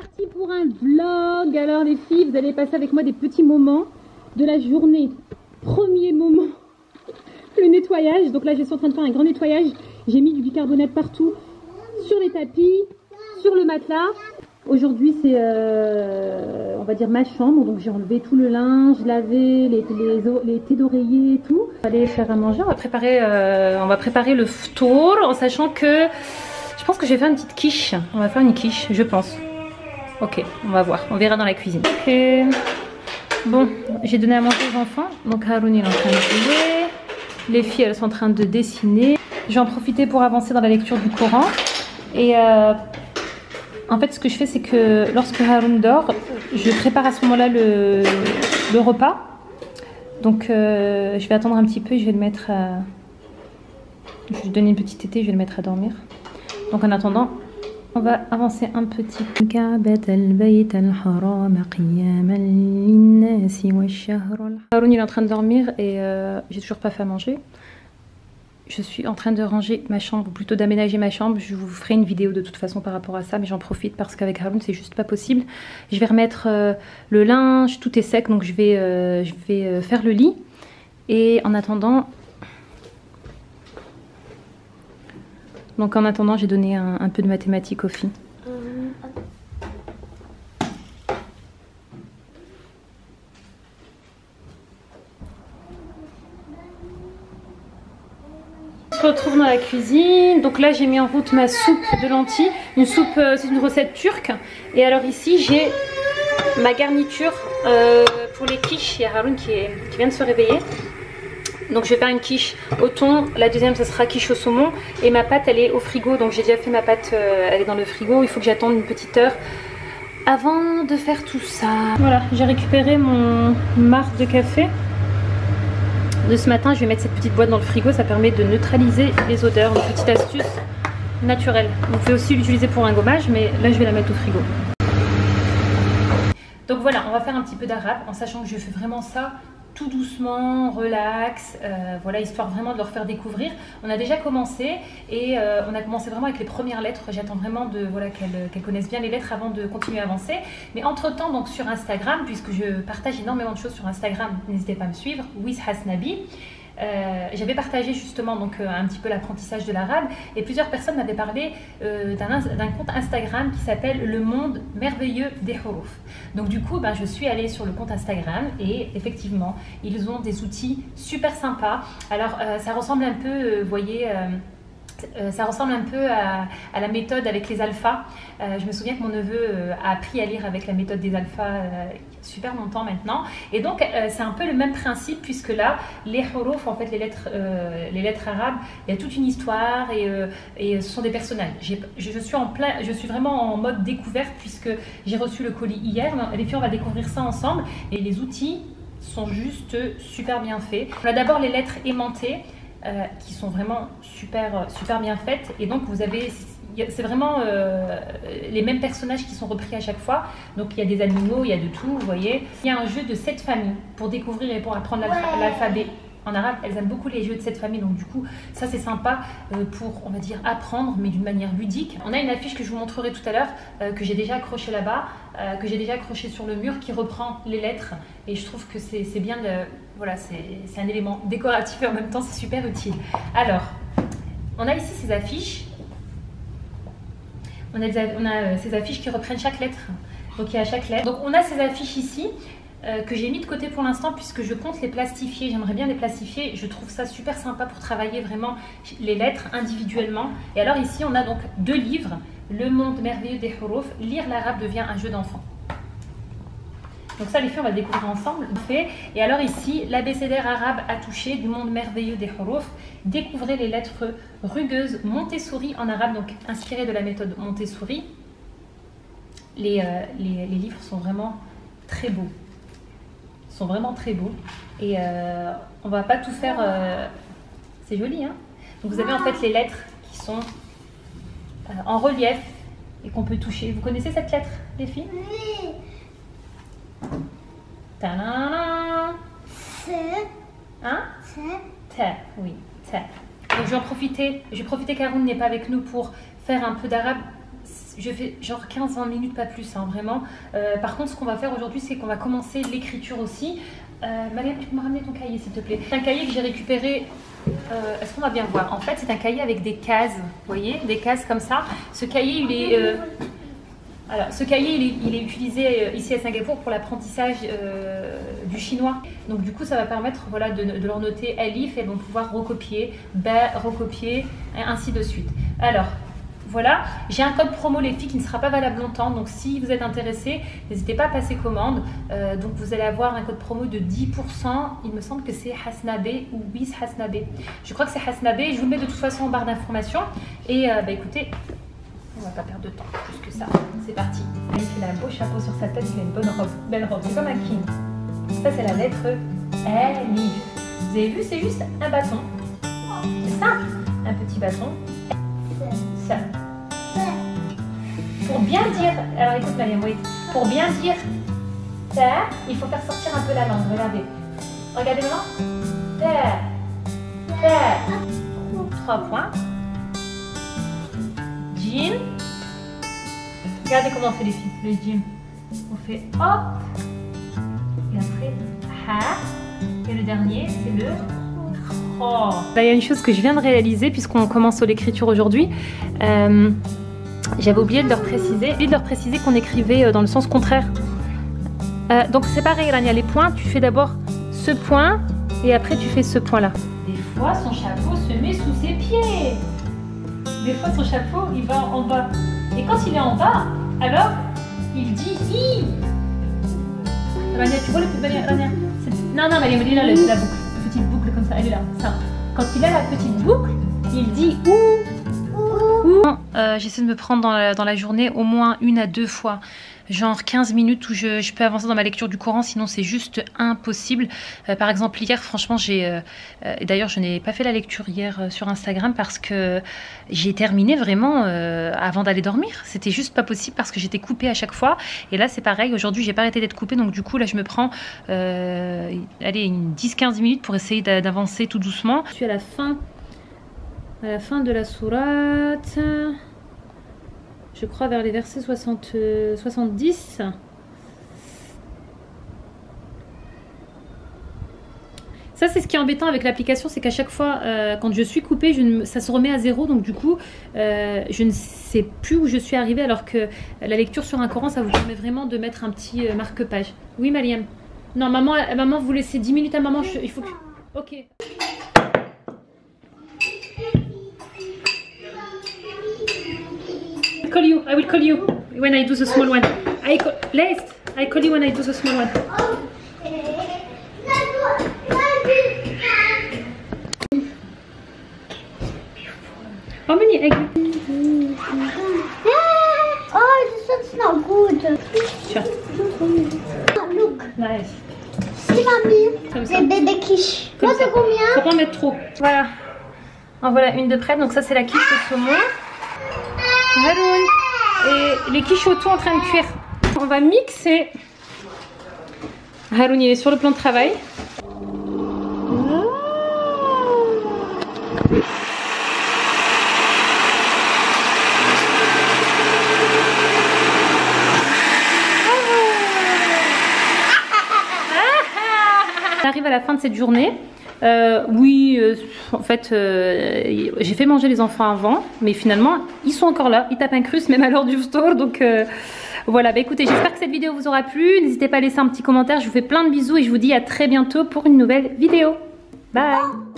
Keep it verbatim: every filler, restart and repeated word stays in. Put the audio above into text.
parti pour un vlog. Alors les filles, vous allez passer avec moi des petits moments de la journée. Premier moment, le nettoyage. Donc là je suis en train de faire un grand nettoyage. J'ai mis du bicarbonate partout, sur les tapis, sur le matelas. Aujourd'hui c'est euh, on va dire ma chambre, donc j'ai enlevé tout le linge, lavé les, les, les thés d'oreiller et tout. On va aller faire à manger, on va préparer, euh, on va préparer le ftour en sachant que je pense que je vais faire une petite quiche. On va faire une quiche, je pense. Ok, on va voir, on verra dans la cuisine. Ok, bon, j'ai donné à manger aux enfants, donc Haroun il est en train de jouer, les filles elles sont en train de dessiner. Je vais en profiter pour avancer dans la lecture du Coran et euh, en fait, ce que je fais, c'est que lorsque Haroun dort, je prépare à ce moment-là le, le repas. Donc, euh, je vais attendre un petit peu et je vais le mettre à... Je vais lui donner une petite tétée, je vais le mettre à dormir. Donc, en attendant, on va avancer un petit peu. Haroun, il est en train de dormir et euh, j'ai toujours pas fait à manger. Je suis en train de ranger ma chambre, ou plutôt d'aménager ma chambre. Je vous ferai une vidéo de toute façon par rapport à ça, mais j'en profite parce qu'avec Haroun c'est juste pas possible. Je vais remettre euh, le linge, tout est sec, donc je vais, euh, je vais euh, faire le lit. Et en attendant, donc en attendant, j'ai donné un, un peu de mathématiques aux filles. On se retrouve dans la cuisine. Donc là j'ai mis en route ma soupe de lentilles. Une soupe, euh, c'est une recette turque. Et alors ici j'ai ma garniture euh, pour les quiches. Il y a Haroun qui, est, qui vient de se réveiller. Donc je vais faire une quiche au thon. La deuxième ça sera quiche au saumon. Et ma pâte elle est au frigo. Donc j'ai déjà fait ma pâte, euh, elle est dans le frigo. Il faut que j'attende une petite heure avant de faire tout ça. Voilà, j'ai récupéré mon marc de café de ce matin. Je vais mettre cette petite boîte dans le frigo, ça permet de neutraliser les odeurs, une petite astuce naturelle. Vous pouvez aussi l'utiliser pour un gommage, mais là je vais la mettre au frigo. Donc voilà, on va faire un petit peu d'arabe en sachant que je fais vraiment ça tout doucement, relax, euh, voilà, histoire vraiment de leur faire découvrir. On a déjà commencé et euh, on a commencé vraiment avec les premières lettres. J'attends vraiment de voilà qu'elles qu'elles connaissent bien les lettres avant de continuer à avancer. Mais entre temps, donc sur Instagram, puisque je partage énormément de choses sur Instagram, n'hésitez pas à me suivre, Wiz Hasnabi. Euh, j'avais partagé justement donc euh, un petit peu l'apprentissage de l'arabe et plusieurs personnes m'avaient parlé euh, d'un compte Instagram qui s'appelle Le Monde Merveilleux des Hourouf. Donc du coup ben, je suis allée sur le compte Instagram et effectivement ils ont des outils super sympas. Alors euh, ça ressemble un peu, euh, vous voyez, euh, Euh, ça ressemble un peu à, à la méthode avec les alphas. Euh, je me souviens que mon neveu euh, a appris à lire avec la méthode des alphas euh, super longtemps maintenant. Et donc euh, c'est un peu le même principe puisque là, les huruf, en fait les lettres, euh, les lettres arabes, il y a toute une histoire et, euh, et ce sont des personnages. Je, je, suis en plein, je suis vraiment en mode découverte puisque j'ai reçu le colis hier. Les filles, on va découvrir ça ensemble. Et les outils sont juste super bien faits. On a d'abord les lettres aimantées. Euh, qui sont vraiment super, super bien faites et donc vous avez, c'est vraiment euh, les mêmes personnages qui sont repris à chaque fois, donc il y a des animaux, il y a de tout, vous voyez. Il y a un jeu de sept familles pour découvrir et pour apprendre l'alphabet. En arabe, elles aiment beaucoup les jeux de cette famille, donc du coup, ça c'est sympa euh, pour, on va dire, apprendre, mais d'une manière ludique. On a une affiche que je vous montrerai tout à l'heure, euh, que j'ai déjà accrochée là-bas, euh, que j'ai déjà accrochée sur le mur, qui reprend les lettres, et je trouve que c'est bien, de, voilà, c'est un élément décoratif et en même temps c'est super utile. Alors, on a ici ces affiches, on a, on a ces affiches qui reprennent chaque lettre, donc il y a chaque lettre. Donc on a ces affiches ici, Euh, que j'ai mis de côté pour l'instant puisque je compte les plastifier. J'aimerais bien les plastifier. Je trouve ça super sympa pour travailler vraiment les lettres individuellement. Et alors ici, on a donc deux livres. Le Monde Merveilleux des Hourouf. Lire l'arabe devient un jeu d'enfant. Donc ça, les filles, on va le découvrir ensemble. Et alors ici, l'abécédaire arabe à toucher du Monde Merveilleux des Hourouf. Découvrez les lettres rugueuses Montessori en arabe, donc inspiré de la méthode Montessori. Les, euh, les, les livres sont vraiment très beaux. Sont vraiment très beaux et euh, on va pas tout faire, euh... c'est joli hein. Donc vous avez en fait les lettres qui sont euh, en relief et qu'on peut toucher. Vous connaissez cette lettre les filles? Oui. Ta-da-da. Hein? Ta. Oui, ta. Donc je vais en profiter, je vais profiter qu'Haroun n'est pas avec nous pour faire un peu d'arabe je fais genre quinze vingt minutes, pas plus, hein, vraiment. Euh, par contre, ce qu'on va faire aujourd'hui, c'est qu'on va commencer l'écriture aussi. Euh, Mariam, tu peux me ramener ton cahier, s'il te plaît? C'est un cahier que j'ai récupéré. Euh, Est-ce qu'on va bien voir? En fait, c'est un cahier avec des cases, vous voyez, des cases comme ça. Ce cahier, il est... Euh, alors, ce cahier, il est, il est utilisé ici à Singapour pour l'apprentissage euh, du chinois. Donc, du coup, ça va permettre voilà, de, de leur noter alif et elles vont pouvoir recopier, ba, recopier, et ainsi de suite. Alors, voilà, j'ai un code promo les filles qui ne sera pas valable longtemps. Donc, si vous êtes intéressés, n'hésitez pas à passer commande. Euh, donc, vous allez avoir un code promo de dix pour cent. Il me semble que c'est Hasnabe ou Bis Hasnabe. Je crois que c'est Hasnabe. Je vous le mets de toute façon en barre d'informations. Et euh, bah, écoutez, on va pas perdre de temps plus que ça. C'est parti. Il a un beau chapeau sur sa tête, il a une bonne robe. Belle robe, c'est comme un king. Ça, c'est la lettre Alif. Vous avez vu, c'est juste un bâton. C'est simple. Un petit bâton. Ça. Pour bien dire, alors écoute Mariam, oui. Pour bien dire ça, il faut faire sortir un peu la langue. Regardez. Regardez maintenant. Ça. Ça. Trois points. Jim. Regardez comment on fait les filles, le Jim. On fait hop. Et après, ha. Et le dernier, c'est le oh. Là, il y a une chose que je viens de réaliser puisqu'on commence l'écriture aujourd'hui. Euh, J'avais oublié de leur préciser, oublié de leur préciser qu'on écrivait dans le sens contraire. Euh, donc c'est pareil, Rania, les points, tu fais d'abord ce point et après tu fais ce point-là. Des fois, son chapeau se met sous ses pieds. Des fois, son chapeau, il va en bas. Et quand il est en bas, alors, il dit I. Rania, tu vois le petit... Rania, non, non, mais elle est là, la boucle. Une petite boucle comme ça, elle est là. Ça. Quand il a la petite boucle, il dit OU. OU. Euh, J'essaie de me prendre dans la, dans la journée au moins une à deux fois. Genre quinze minutes où je, je peux avancer dans ma lecture du Coran, sinon c'est juste impossible. Euh, par exemple hier, franchement, j'ai... Euh, euh, d'ailleurs, je n'ai pas fait la lecture hier euh, sur Instagram parce que j'ai terminé vraiment euh, avant d'aller dormir. C'était juste pas possible parce que j'étais coupée à chaque fois. Et là, c'est pareil. Aujourd'hui, j'ai pas arrêté d'être coupée. Donc du coup, là, je me prends euh, allez, une dix quinze minutes pour essayer d'avancer tout doucement. Je suis à la fin, à la fin de la sourate... Je crois vers les versets soixante, soixante-dix. Ça, c'est ce qui est embêtant avec l'application, c'est qu'à chaque fois, euh, quand je suis coupée, je ne, ça se remet à zéro. Donc du coup, euh, je ne sais plus où je suis arrivée, alors que la lecture sur un Coran, ça vous permet vraiment de mettre un petit euh, marque-page. Oui, Mariam. Non, maman, maman, vous laissez dix minutes à maman. Je, il faut que... Ok. Call you. I will call you when I do the small one. I call, Lest, I call you when I do the small one. How many eggs? Oh, this one's not good. Sure. Look. Nice. Si, mamie. C'est bébé quiche. Toi, c'est combien? Faut pas en mettre trop. Voilà. En voilà une de près. Donc ça, c'est la quiche au saumon. Haroun. Et les quiches au tout en train de cuire. On va mixer. Haroun, il est sur le plan de travail. On arrive à la fin de cette journée. Euh, oui, euh, en fait, euh, j'ai fait manger les enfants avant, mais finalement, ils sont encore là. Ils tapent un crus même à l'heure du store. Donc euh, voilà, bah, écoutez, j'espère que cette vidéo vous aura plu. N'hésitez pas à laisser un petit commentaire. Je vous fais plein de bisous et je vous dis à très bientôt pour une nouvelle vidéo. Bye!